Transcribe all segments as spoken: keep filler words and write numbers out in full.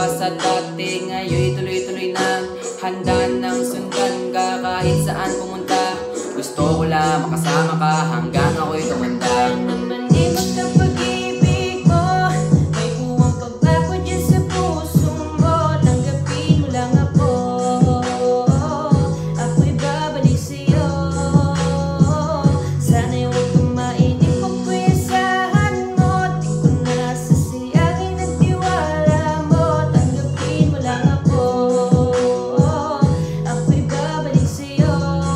pa sa dati, ngayon tuloy-tuloy na. Handa nang sundan ka kahit saan pumunta. Gusto ko lang makasama ka hanggang ako'y tumanda. Naman di magkapag-ibig mo, may buwang pagbago dyan sa puso mo. Tanggapin mo lang ako, ako'y babalik sa'yo. Sana'y huwag kang mainip kung pwesahan mo. Di ko na sasayangin ang tiwala mo. Tanggapin mo lang ako, ako'y babalik sa'yo.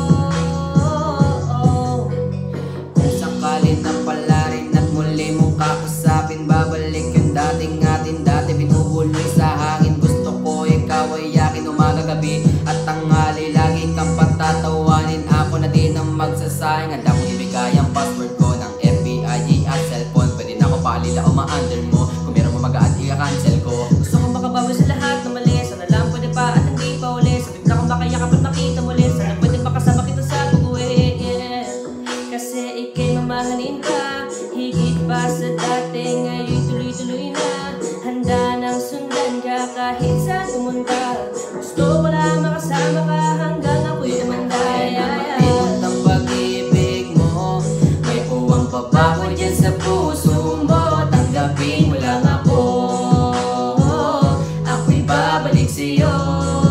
Kakusapin, babalik yung dating atin dati binubuloy sa hangin. Gusto ko ikaw ay yakin umaga, gabi at tanghali. Lagi kang patatawanin, ako na din ang magsasayang. Handa kong ibigay ang password ko ng F B I G at cellphone. Pwede na ako palila o ma-under mo. Kung meron mo mag-a-add, i-cancel ko. Gusto kong makabawi sa lahat ng mali. Sana lang pwede pa at hindi pa uli. Sabik na kung makayakap at makita muli. Sana pwede makasama kita sa pag-uwi, yeah. Kasi ika'y mamahalin ka higit pa sa dati, ngayon tuloy-tuloy na. Handa nang sundan ka kahit saan pumunta. Gusto ko lang makasama ka hanggang ako'y tumanda. Naman ang pag-ibig mo, may puwang pabago dyan sa puso mo. Tanggapin mo lang ako, ako'y babalik sa'yo.